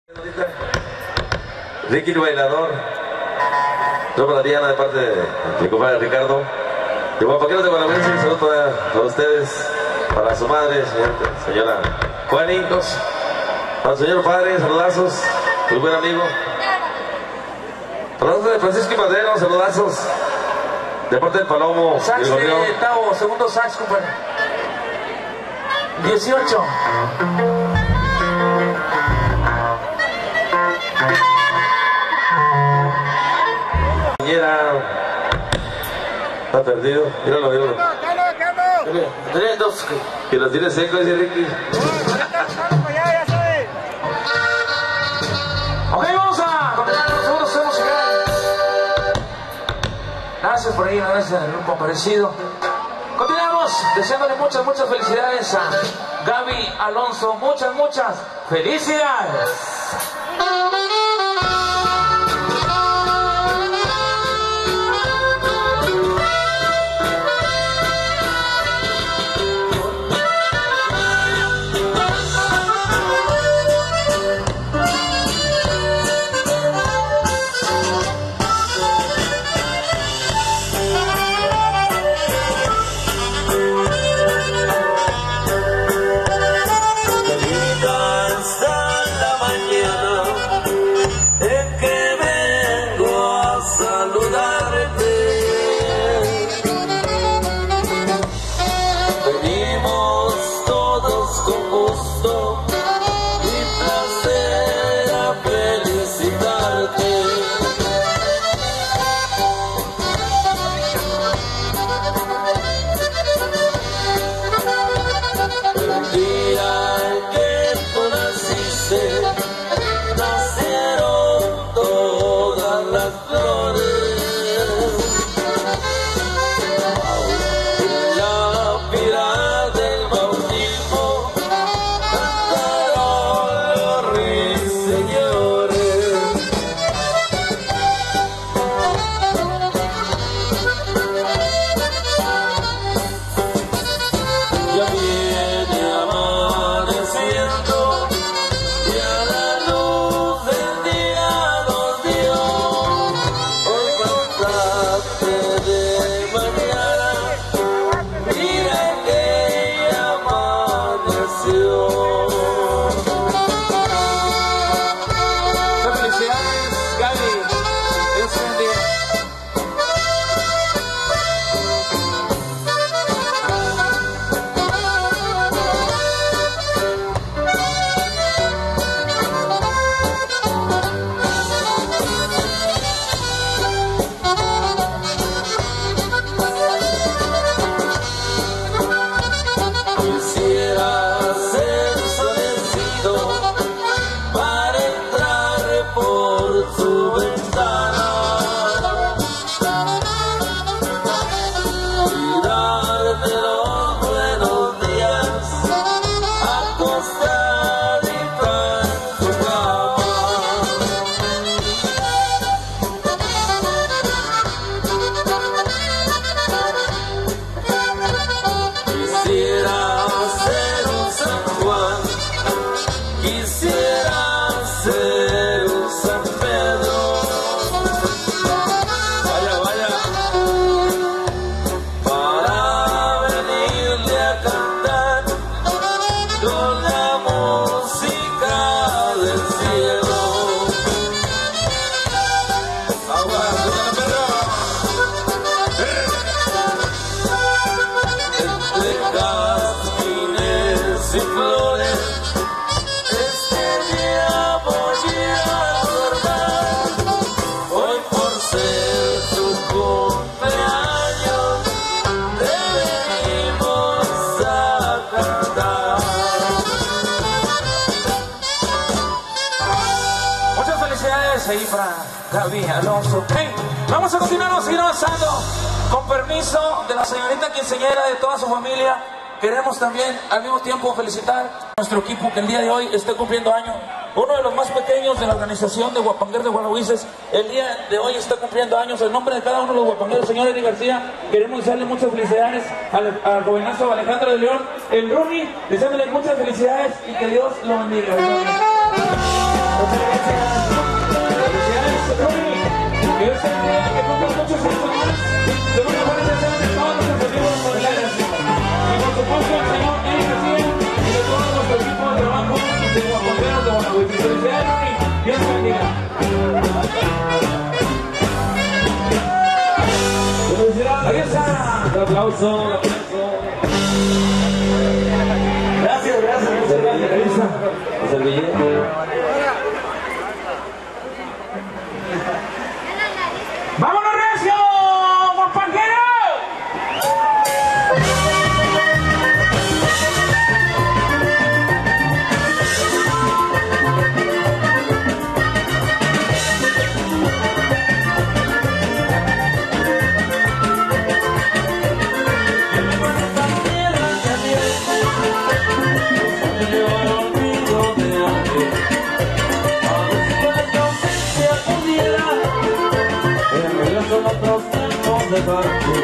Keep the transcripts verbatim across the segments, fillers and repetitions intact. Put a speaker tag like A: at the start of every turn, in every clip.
A: Ricky el bailador. Yo para Diana de parte de mi compadre Ricardo. Y guapaqueros de Guanajuato, un saludo para, para ustedes, para su madre, señora, señora Juanitos, para el señor padre, saludazos, muy buen amigo. Saludazos de Francisco y Madero, saludazos. De parte del Palomo.
B: Sax de Tavo, segundo sax, compadre. dieciocho.
A: Está perdido, míralo, míralo.
B: Tres, dos.
A: Que lo tiene seco, dice Ricky.
B: Ok, vamos a continuar con los segundos musicales. Gracias por ahí, gracias al grupo Aparecido. Continuamos deseándole muchas, muchas felicidades a Gaby Alonso. Muchas, muchas felicidades. Ahí para Gaby Alonso. Hey, vamos a continuar, vamos a seguir avanzando. Con permiso de la señorita quinceañera, de toda su familia, queremos también al mismo tiempo felicitar a nuestro equipo que el día de hoy esté cumpliendo años. Uno de los más pequeños de la organización de Guapangueros de Guanajuato, el día de hoy está cumpliendo años. En nombre de cada uno de los guapangueros, señor Eddie García, queremos desearle muchas felicidades al, al jovenazo Alejandro de León, el Rumi, deseándole muchas felicidades y que Dios lo bendiga. ser que cumplan muchos años más. De una buena deseo de todos los que servimos por el área. Y por supuesto el señor Eric García y de todo nuestro equipo de trabajo de Guapoteros de Guanajuato. Felicidades, Ronnie. Dios te bendiga. Ahí está. Un aplauso, un aplauso. Gracias, gracias, muchas gracias. ¡Vámonos, recio! ¡Guapanguero!
C: Otros tiempos de parte,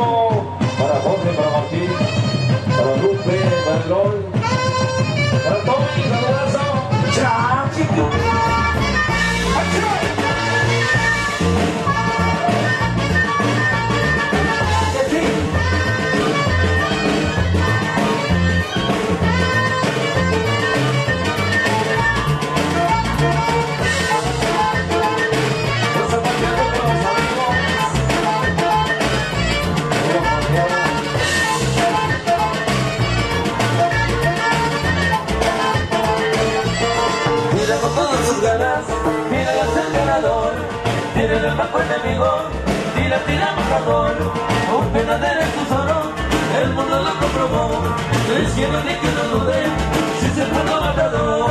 C: Rodrigo, para Jorge, para Martín, para Lupe, para el LOL, para Tommy, saludazo.
B: Ya, chico.
D: Mira el ganador, tiene el bajo enemigo, tira, tira matador, un penadero en tu solo, el mundo lo comprobó, no es que no ni que no dude, si se fue lo matador.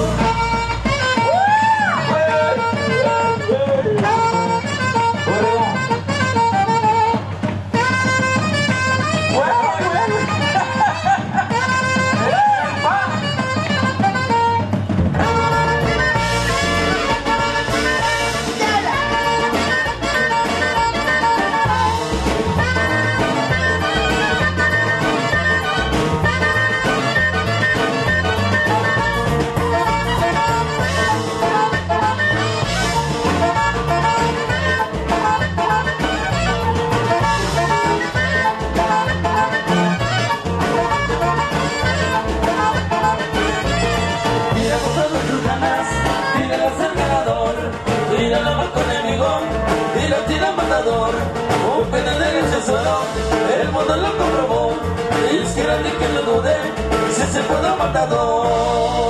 D: Un penadero en su solo, el mundo lo comprobó, es que era de que lo dudé, si se fue lo matador.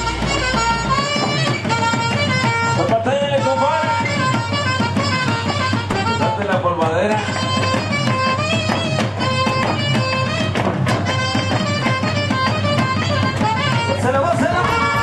B: Zapatele, compadre. Date la polvadera. Se lo va a hacer.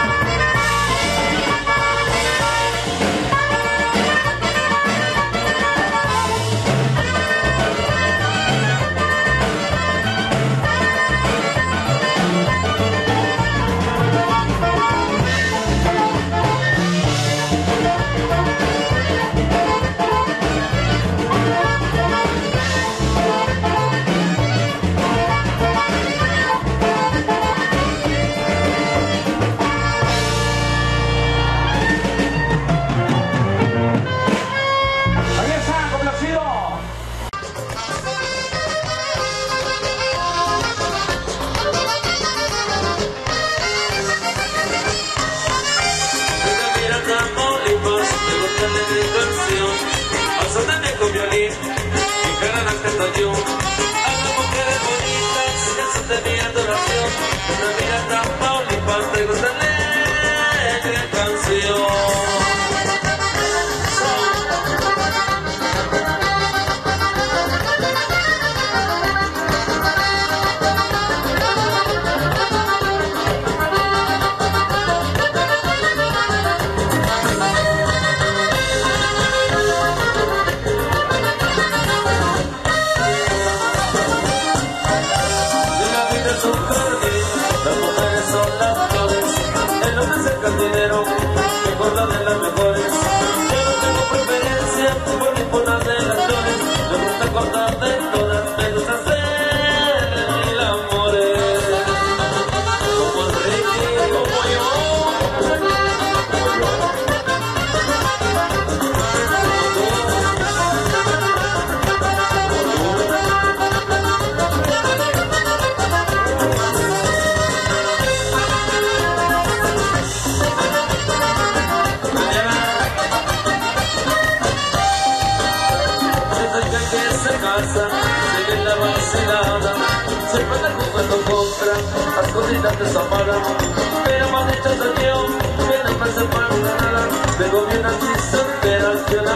D: Pero más dicho se dio, que no me separa nada, pero bien así se entera, que la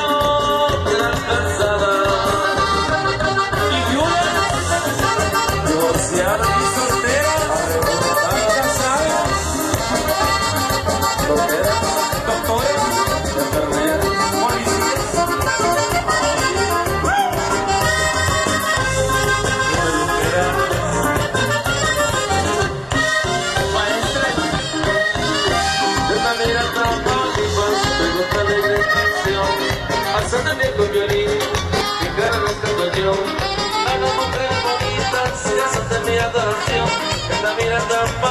D: veo, que la cansada. Y Julia, divorciada y soltera, arrebatada, casada, soltera, doctores, enfermeras, policías, mira, trampa, y más, pregunta de dirección. adoración, esta mirada